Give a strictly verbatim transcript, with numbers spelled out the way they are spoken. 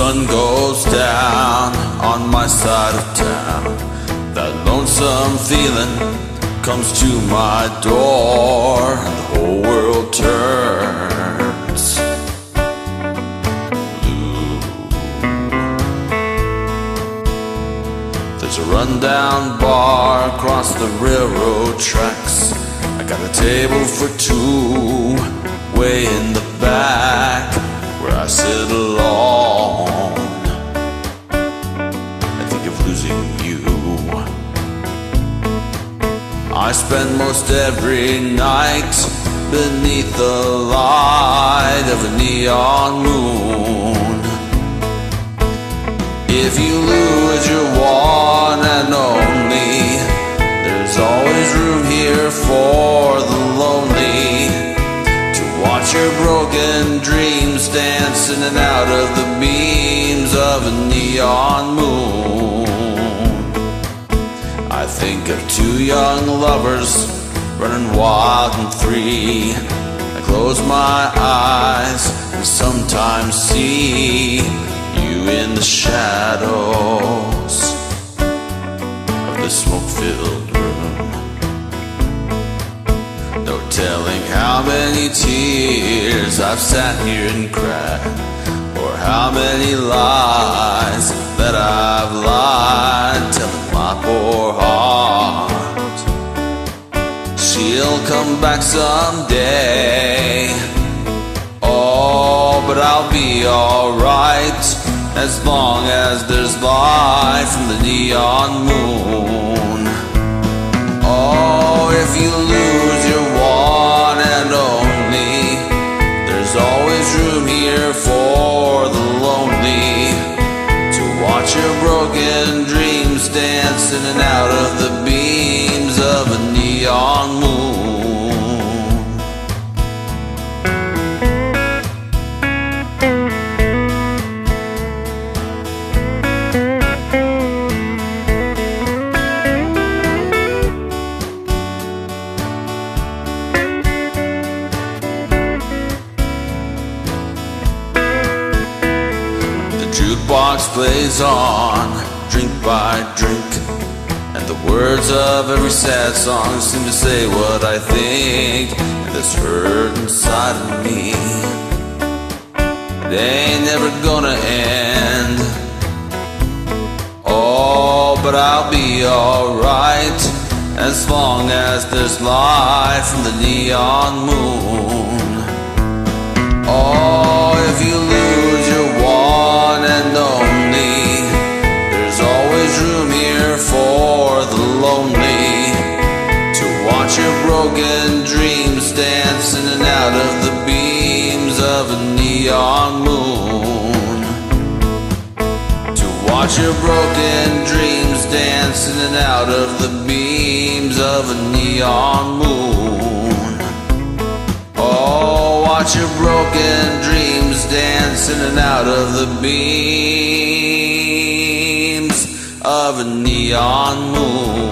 sun goes down on my side of town, that lonesome feeling comes to my door, and the whole world turns blue. There's a rundown bar across the railroad tracks. I got a table for two way in the back, where I sit alone and think of losing you. I spend most every night beneath the light of a neon moon. If you lose your one and only, there's always room here for the lonely, to watch your broken dreams dance in and out of the beams of a neon moon. I think of two young lovers running wild and free. I close my eyes and sometimes see you in the shadows of the smoke-filled room. No telling how many tears I've sat here and cried, or how many lies that I've lied, telling my poor heart she'll come back someday. Oh, but I'll be alright as long as there's light from the neon moon. Oh, if you lose your one and only, there's always room here for the lonely, to watch your broken dreams dance in and out of the beams of a neon moon. Jukebox plays on, drink by drink, and the words of every sad song seem to say what I think, and this hurt inside of me, it ain't never gonna end. Oh, but I'll be alright as long as there's light from the neon moon. Oh, if you lose your one and only, there's always room here for the lonely, to watch your broken dreams dance in and out of the beams of a neon moon, to watch your broken dreams dance in and out of the beams of a neon moon. Oh, watch your broken dreams dance in and out of the beams of a neon moon.